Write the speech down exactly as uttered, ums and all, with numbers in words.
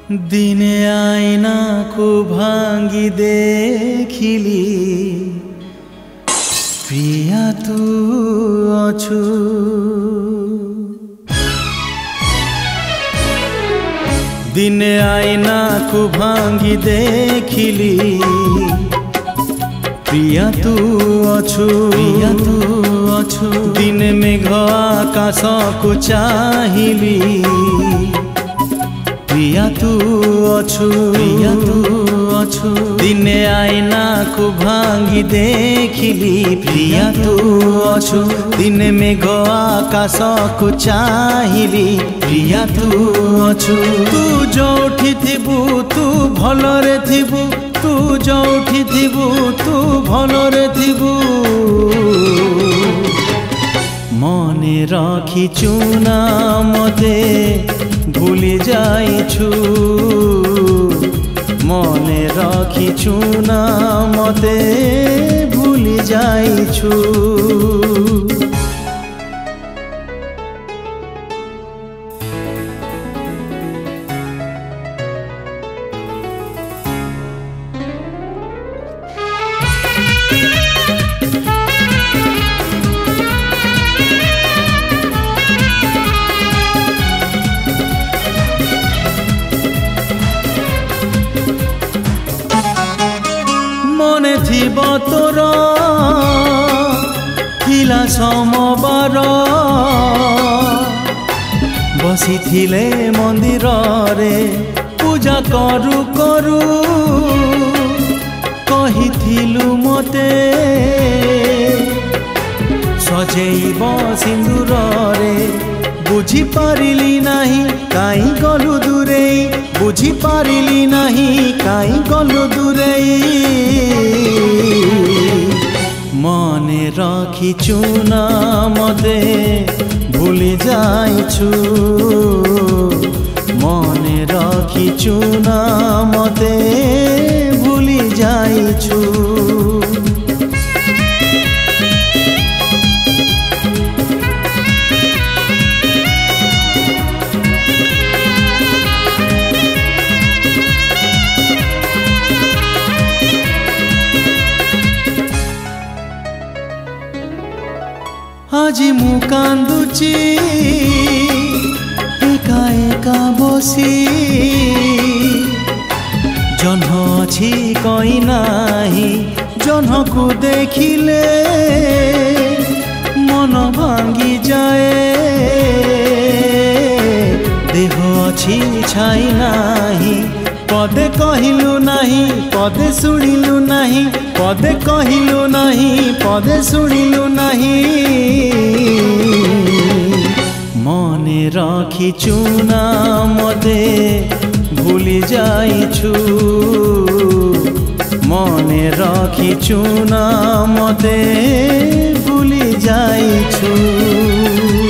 दिने आईना को भांगी देखिली प्रिया तू अछु। दिने आईना को भांगी देखिली प्रिया तू अछु प्रिया तू अछु। दिन मेघ आकाश को चाहिली प्रिया तू अछु प्रिया तू अछु। दिने आईना को भांगी देखिली प्रिया तू अछु। दिन मेघ आकाश को चाहिली प्रिया तू अछु। तू जोठी थिबु तू भलरे थिबु तू जोठी थिबु तू भलरे थिबु। मने रखिचु ना मते भूली जाइछु मने रखिचु ना मते भूली जाइछु। मने थिब तोर थिला समबार बसी थिले मंदिर रे पूजा करू करू कहिथिलु मते सजेइब सिंदूर रे। बुझी पारिली नाही काई गलु दूरेई बुझी पारिली नाही काई गलु दूरेई। मने रखिचु ना मते भूली जाइछु मने रखिचु ना मते भूली जाइछु। আজি মু কান্দুচি একা একা বসি জহ্ন ଅଛି কই নাহি জহ্নকু দেখিলে মন ভাঙ্গি যায়। দেহ ଅଛି ছাই নাহি পদে কহিলু নাহি পদে শুনিলু নাহি পদে কহিলু নাহি পদে শুনিলু নাহি। মনে রাখিছু না মতে ভুলি যাইছু মনে রাখিছু না মতে ভুলি যাইছু।